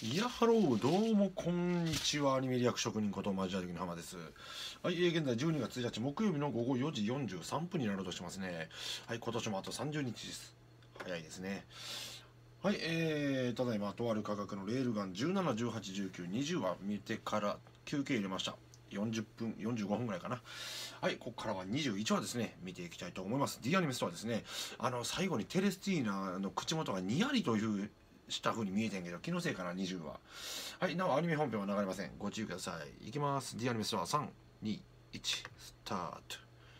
いや、ハロー、どうも、こんにちは。アニメリアク職人ことマジア的の浜です。はい、現在12月1日木曜日の午後4時43分になろうとしてますね。はい、今年もあと30日です。早いですね。はい、ただいま、とある価格のレールガン17、18、19、20話見てから休憩入れました。40分、45分ぐらいかな。はい、ここからは21話ですね、見ていきたいと思います。D アニメストはですね、最後にテレスティーナの口元がにやりというした風に見えてんけど、気のせいかな、20話。はい、なおアニメ本編は流れません。ご注意ください。いきます。D アニメストア3、2、1、スタート。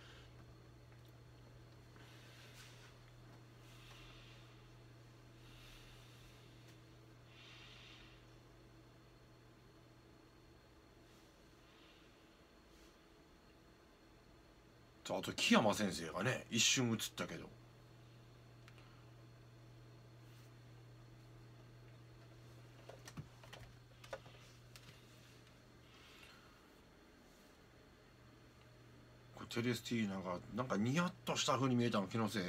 あと木山先生がね一瞬映ったけど、これテレスティーナがなんかニヤッとした風に見えたの気のせい。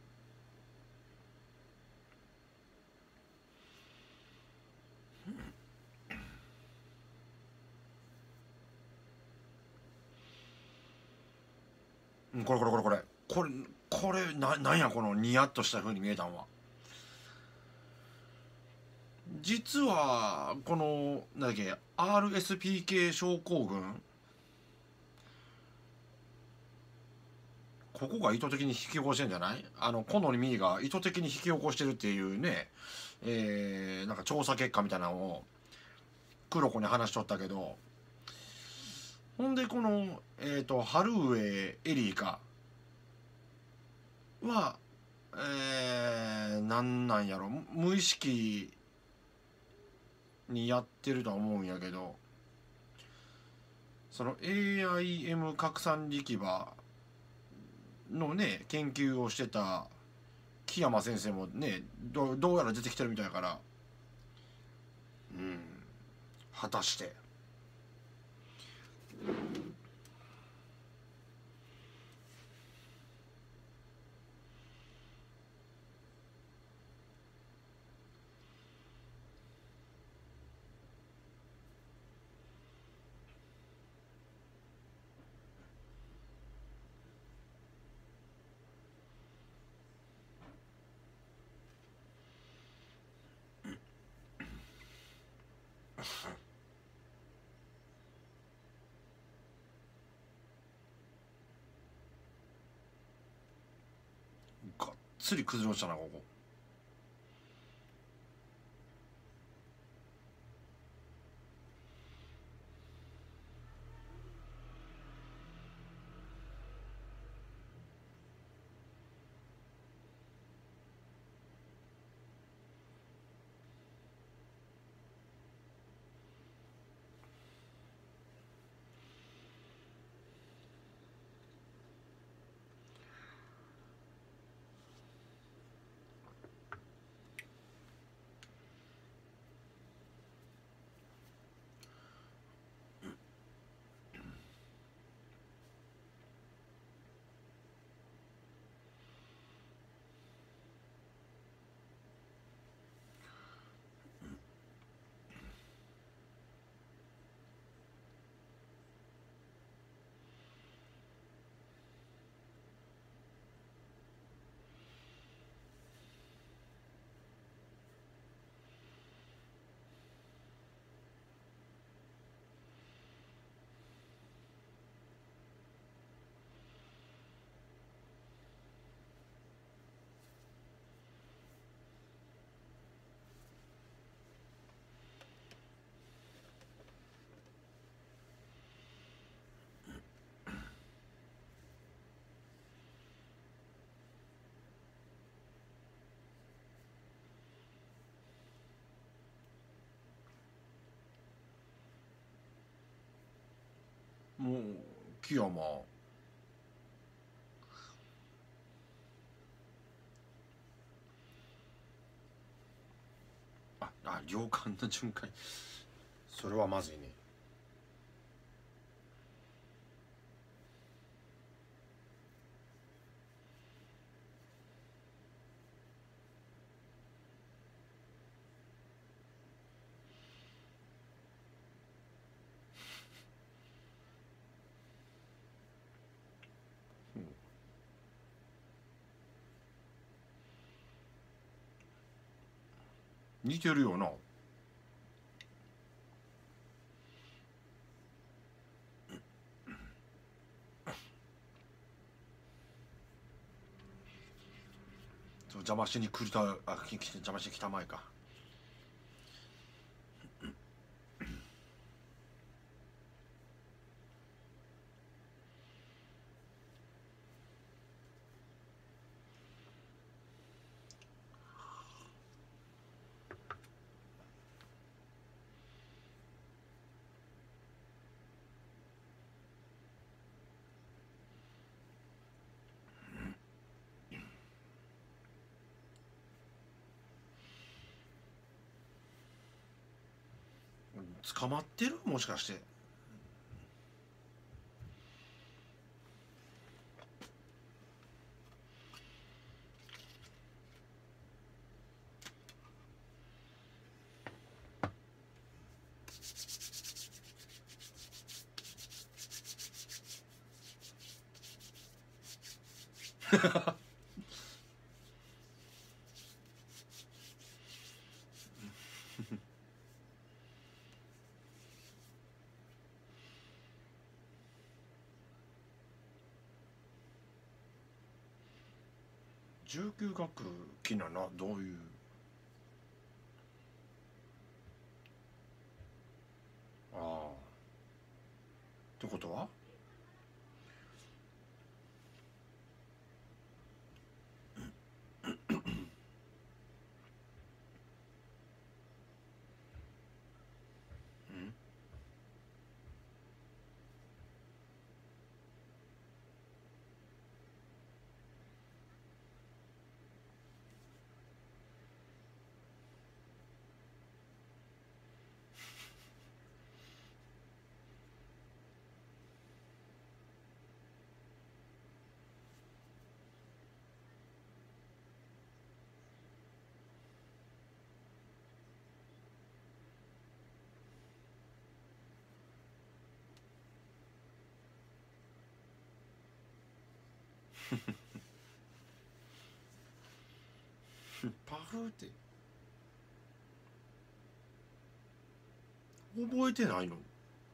これこれこれこれこれこれなんやこのニヤッとした風に見えたんは。実はこのなんだっけ RSPK 症候群、ここが意図的に引き起こしてんじゃない？コノリミーが意図的に引き起こしてるっていうね、なんか調査結果みたいなのを黒子に話しとったけど、ほんでこのハルウェイエリーかは、なんやろ、無意識にやってるとは思うんやけど、その AIM 拡散力場のね研究をしてた木山先生もねどうやら出てきてるみたいやから、うん、果たして。がっつり崩れ落ちたなここ。もう木山、量感の巡回、それはまずいね。 似てるよな。そう邪魔しに来るた邪魔してきたまえか。捕まってるもしかして。19学期なな、どういう。ああ、ってことは。うんパフって覚えてないの。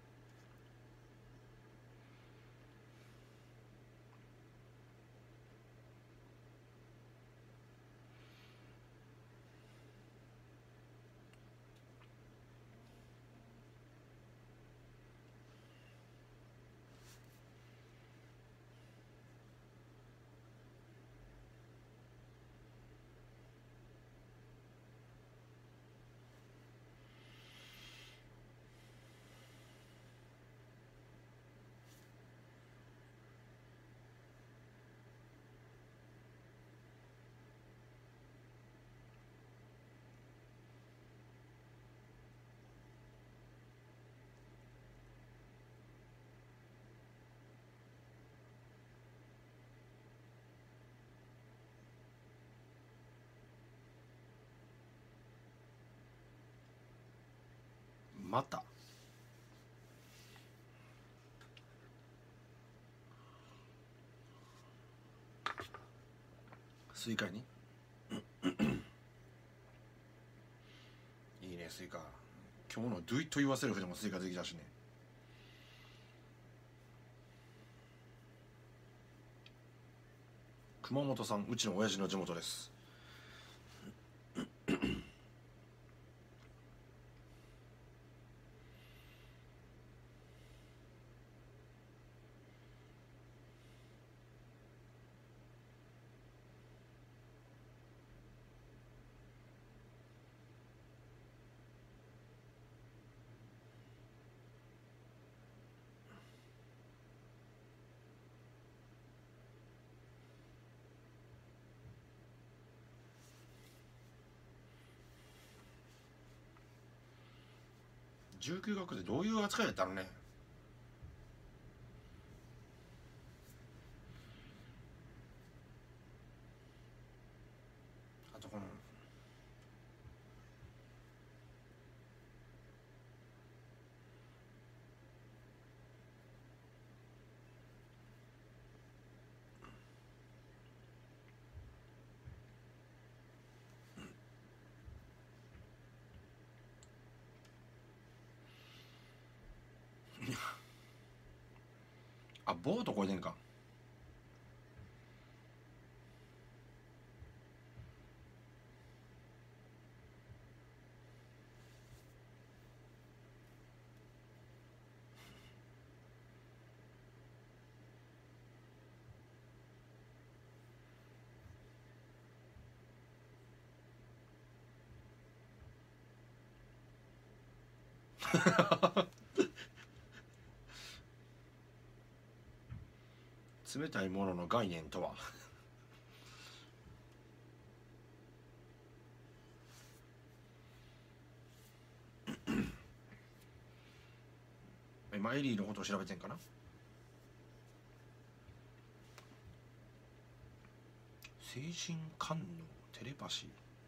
またスイカに。いいねスイカ。今日の Do It Yourself でもスイカできたしね。熊本さん、うちの親父の地元です。19学でどういう扱いやったのね。あとこのあ、ボートこいでんか。冷たいものの概念とは。今エリーのことを調べてんかな。精神官能テレパシ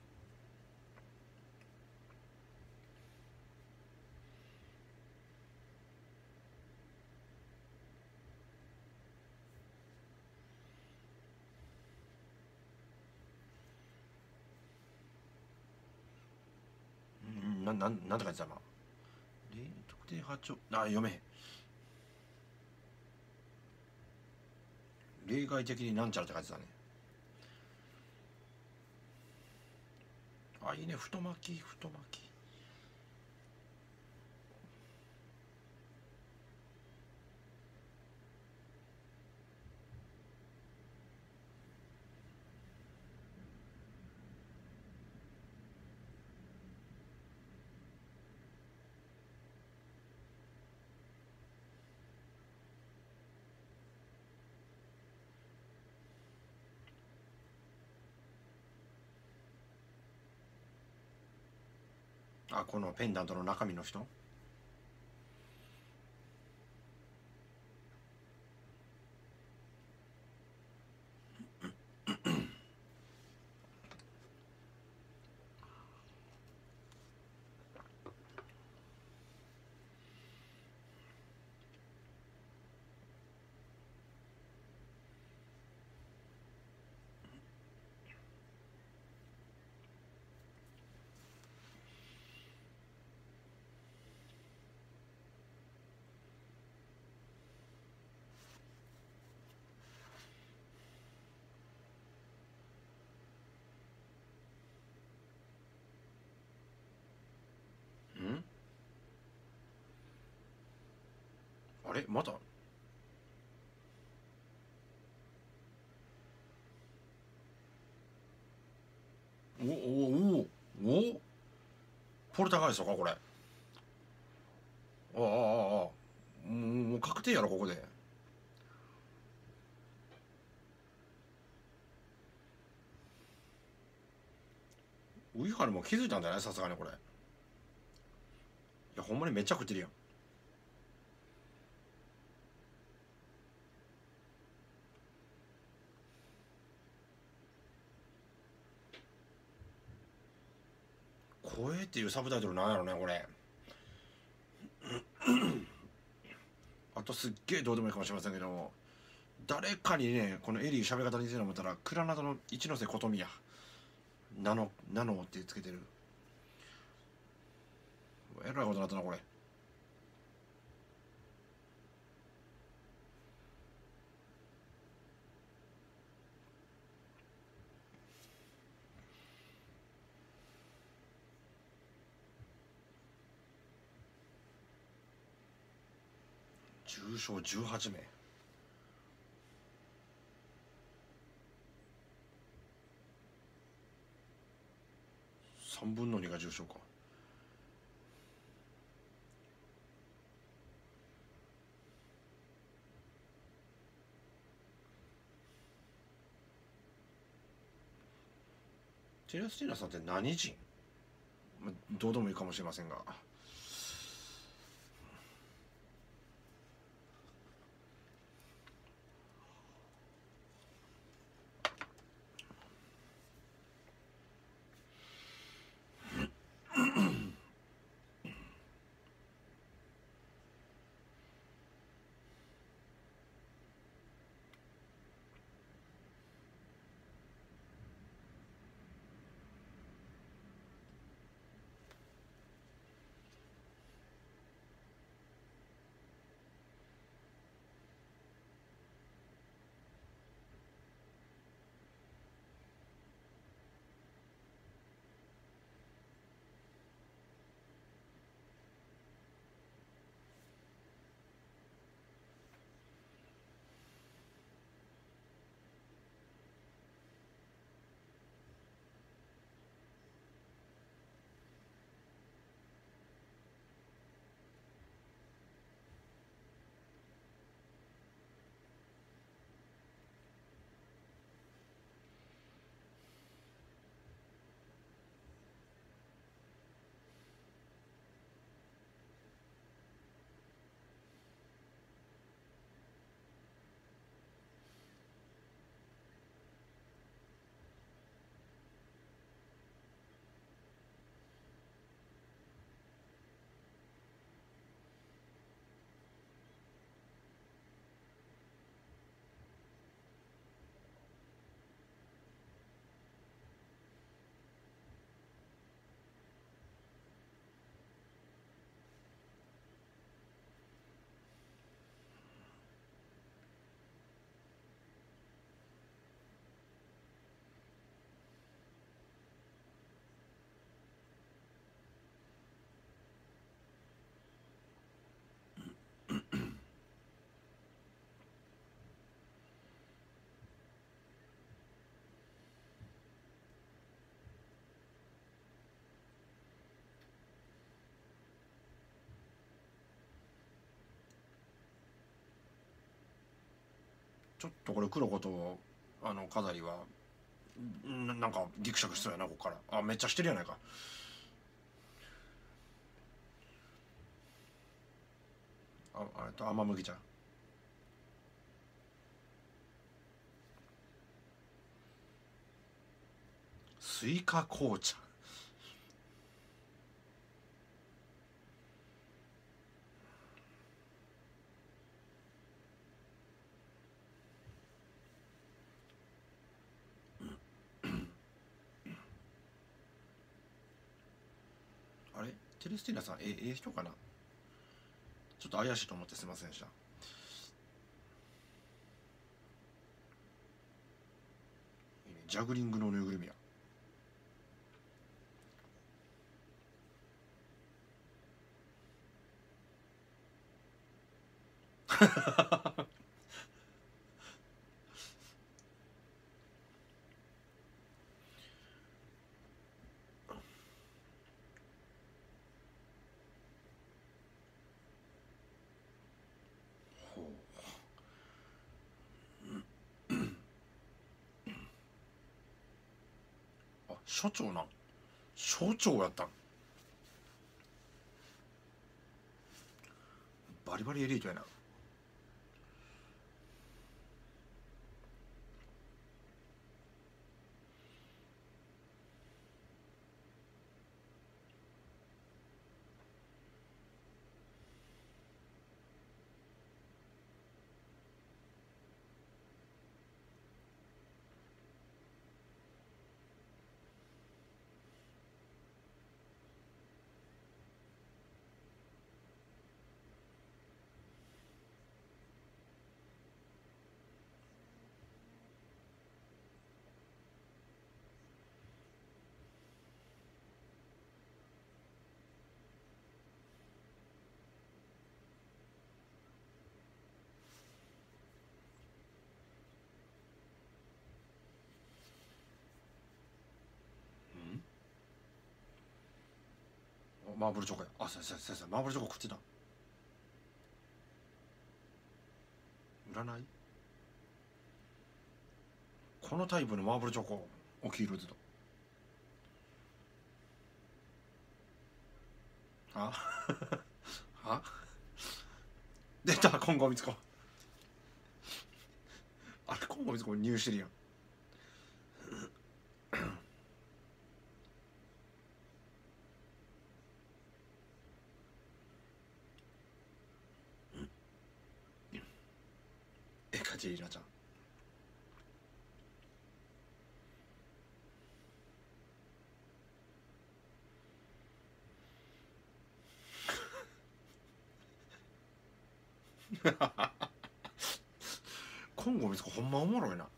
ー、なんて書いてたな。特定波長、あ、読めへん。例外的になんちゃらって書いてたね。あ、いいね。太巻き。あ、このペンダントの中身の人。ん、あれまた。おポルターガイストかこれ。もう確定やろここで。ウイハルも気づいたんじゃない、さすがにこれ。いやほんまにめっちゃ食ってるやん。声っていうサブタイトルなんやろねこれ。あとすっげえどうでもいいかもしれませんけども、誰かにねこのエリー喋り方に似てるの思ったらクラナドの一ノ瀬琴美や。ナノってつけてる。えらいことになったなこれ。重症18名。3分の2が重症か。テラスティーナさんって何人、どうでもいいかもしれませんが。 ちょっとこれ黒子と飾りはなんかギクシャクしそうやな。ここからめっちゃしてるやないか。あれと甘麦茶。スイカ紅茶。あれテレスティーナさんええ人かな。ちょっと怪しいと思ってすいませんでした。ジャグリングのぬいぐるみや。ほう。所長なん。所長やったん。バリバリエリートやな。マーブルチョコや。先生マーブルチョコ食ってた。占い。このタイプのマーブルチョコを黄色ずっと。ああ出た今後みつこ。あれ今後みつこ入してるやん。カジェリーナちゃん。今後みつこほんまおもろいな。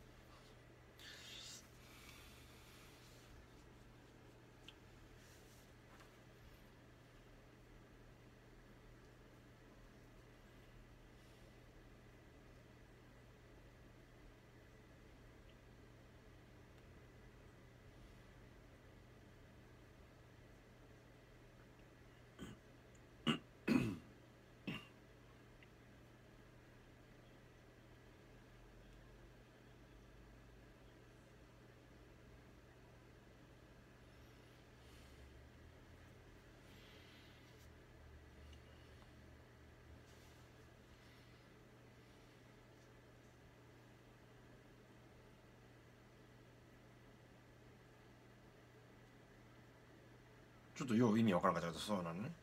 ちょっとよう意味わからんかったけどそうなのね。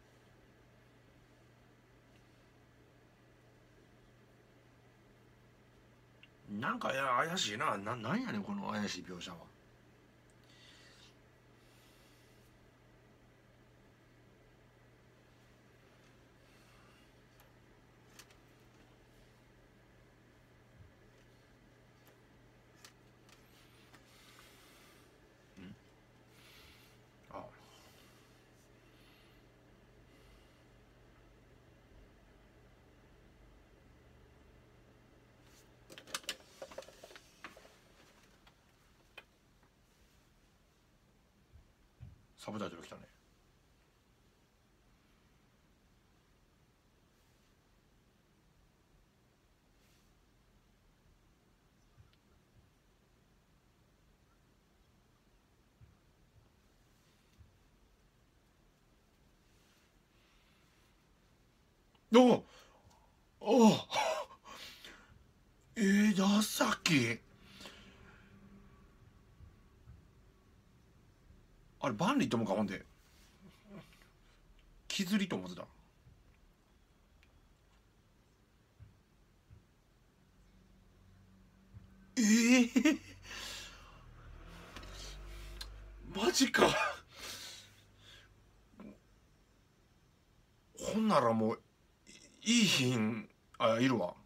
なんか怪しいな。なんやねんこの怪しい描写は。あサブタイトル来たね。 おお枝崎、あれ万里ともか、ほんで木釣りと思ってた。マジか。ほんならもういい品、いるわ。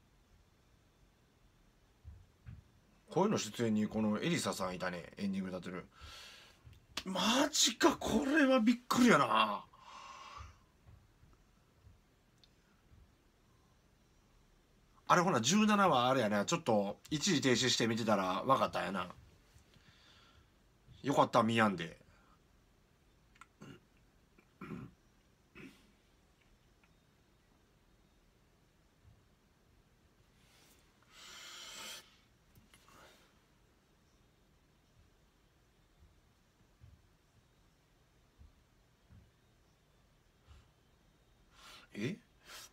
声の出演にこのエリサさんいたね、エンディング歌ってる。マジか、これはびっくりやな。あれほな17話あれやな、ちょっと一時停止して見てたら分かったんやな。よかった、見やんで。え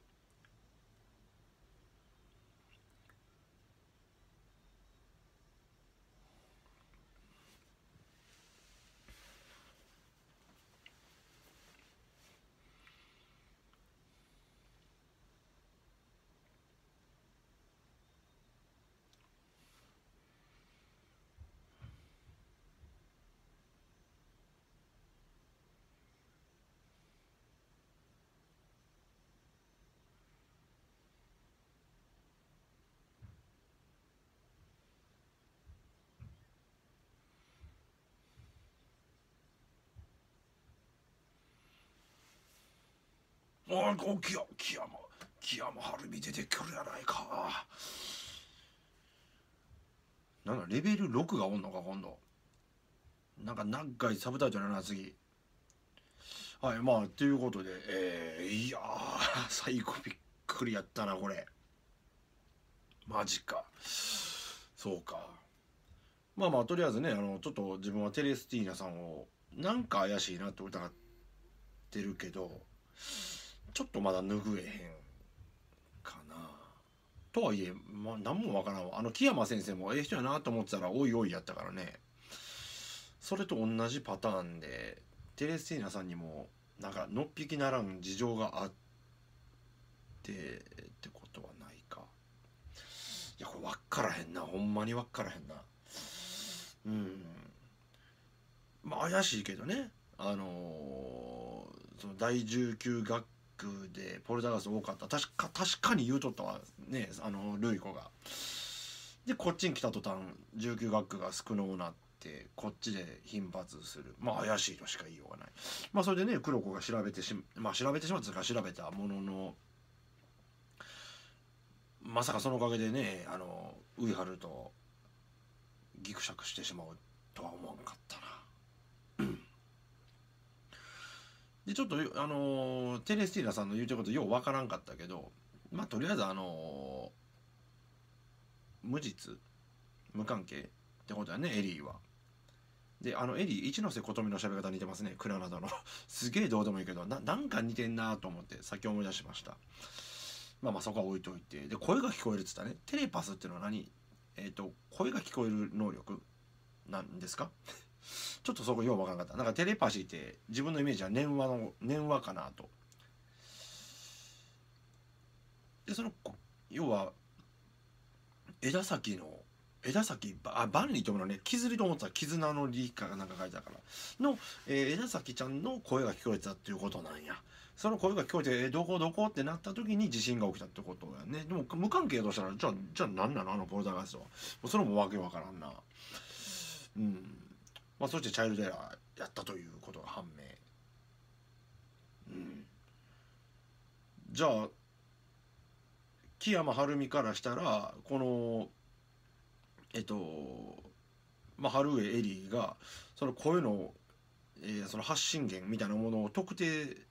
木山晴美出てくるやないか。なんだレベル6がおんのか今度。なんか長いサブタイトルやな次。はい、まあということで、いやー最後びっくりやったなこれ。マジか。そうか。まあまあとりあえずね、ちょっと自分はテレスティーナさんをなんか怪しいなって疑ってるけど、ちょっとまだ拭えへんかな。とはいえ、まあ何もわからんわ。木山先生もええ人やなと思ってたらおいおいやったからね。それと同じパターンでテレスティーナさんにもなんかのっぴきならん事情があってってことはないか。いやこれ分からへんな、ほんまに分からへんな。うん、まあ怪しいけどね。その第19学区でポルターガース多かった。確かに言うとったわね、ルイ子が。でこっちに来た途端19学区が少のうなってこっちで頻発する。まあ怪しいとしか言いようがない。まあそれでね黒子が調べてしまったか調べたものの、まさかそのおかげでねウイハルとギクシャクしてしまうとは思わんかったな。でちょっとテレスティーナさんの言うてることようわからんかったけど、まあとりあえず無実無関係ってことやねエリーは。でエリー一ノ瀬琴美の喋り方似てますね、クラナダのすげえどうでもいいけどなんか似てんなと思ってさっき思い出しました。まあまあそこは置いといて、で声が聞こえるっつったね。テレパスっていうのは何、声が聞こえる能力なんですかちょっとそこようわからなかった。なんかテレパシーって自分のイメージは念話かなと。で要は枝先万里とものね、傷りと思ったら絆の理かなんか書いてたからの、枝崎ちゃんの声が聞こえてたっていうことなんや。その声が聞こえて、どこどこってなった時に地震が起きたってことやね。でも無関係としたらじゃあ何なのポルターガイストは。もうそれもわけわからんな。うん。まあそしてチャイルドエラーやったということが判明。うん。じゃあ木山晴美からしたらこのまあ、春上エリーがその声の、その発信源みたいなものを特定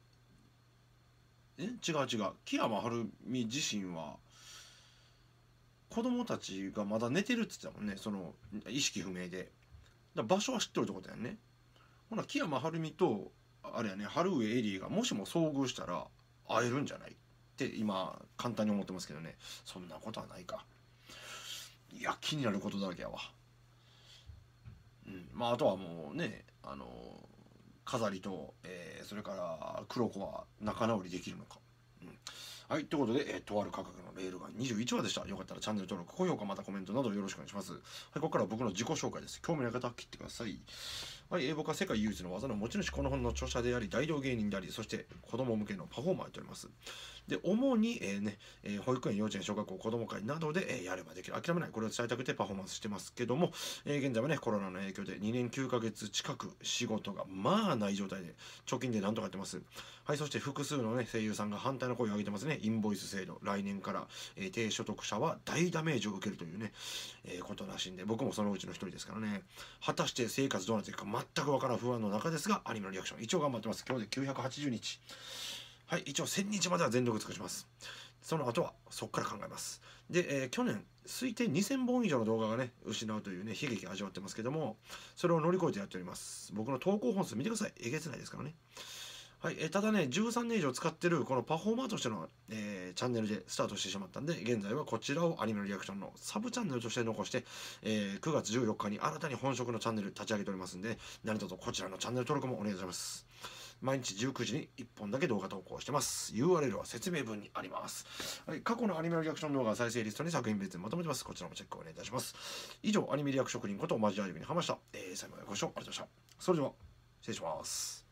違う木山晴美自身は子供たちがまだ寝てるって言ってたもんね、その意識不明で。場所は知っとるってことやね。ほな木山晴美とあれやね春上エリーがもしも遭遇したら会えるんじゃない。 って今簡単に思ってますけどね、そんなことはないか。いや気になることだらけやわ。まああとはもうね飾りと、それから黒子は仲直りできるのか。はい、ということで、とある価格のレールが21話でした。よかったらチャンネル登録、高評価、またコメントなどよろしくお願いします。はい、ここからは僕の自己紹介です。興味のある方は切ってください。はい、僕は世界唯一の技の持ち主、この本の著者であり、大道芸人であり、そして子供向けのパフォーマーをやっております。で、主に、保育園、幼稚園、小学校、子供会などで、やればできる。諦めない。これを伝えたくてパフォーマンスしてますけども、現在はね、コロナの影響で2年9ヶ月近く仕事がまあない状態で、貯金でなんとかやってます。はい、そして複数のね、声優さんが反対の声を上げてますね。インボイス制度。来年から、低所得者は大ダメージを受けるというね、ことらしいんで、僕もそのうちの一人ですからね。果たして生活どうなっていくか全くわからん不安の中ですが、アニメのリアクション、一応頑張ってます。今日で980日。はい、一応1000日までは全力尽くします。その後はそこから考えます。で、去年推定2000本以上の動画がね失うというね悲劇を味わってますけども、それを乗り越えてやっております。僕の投稿本数見てください。えげつないですからね。はい、ただね13年以上使ってるこのパフォーマーとしての、チャンネルでスタートしてしまったんで、現在はこちらをアニメのリアクションのサブチャンネルとして残して、9月14日に新たに本職のチャンネル立ち上げておりますんで、何卒こちらのチャンネル登録もお願いします。毎日19時に1本だけ動画投稿してます。 URL は説明文にあります。はい、過去のアニメのリアクション動画再生リストに作品別にまとめてます。こちらもチェックお願いいたします。以上、アニメリアク職人ことマジアニメにハマした、最後までご視聴ありがとうございました。それでは失礼します。